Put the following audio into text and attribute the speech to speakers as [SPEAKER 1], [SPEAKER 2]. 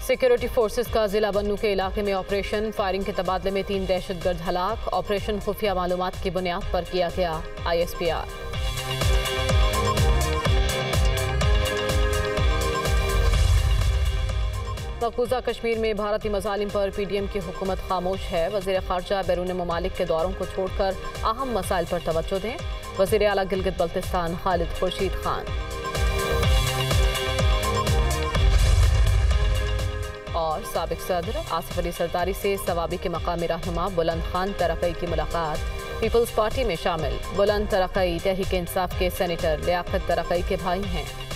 [SPEAKER 1] Security forces का जिला बन्नू के इलाके में ऑपरेशन, फायरिंग के तबादले में 3 दहशतगर्द हलाक। ऑपरेशन खुफिया मालूमात की बुनियाद पर किया गया ISPR। मकबूजा कश्मीर में भारतीय मजालिम पर PDM की हुकूमत खामोश है। वज़ीर ख़ारजा बैरून ममालिक के दौरों को छोड़कर अहम मसाइल पर तवज्जो दें। वज़ीर आला गिलगित बल्तिस्तान खालिद खुर्शीद खान। और साबिक सदर आसिफ अली सरदारी से सवाबी के मकामी रहनुमा बुलंद खान तरक़ई की मुलाकात। पीपल्स पार्टी में शामिल बुलंद तरक़ई तहरीक इंसाफ के सेनेटर लियाकत तरक़ई के भाई हैं।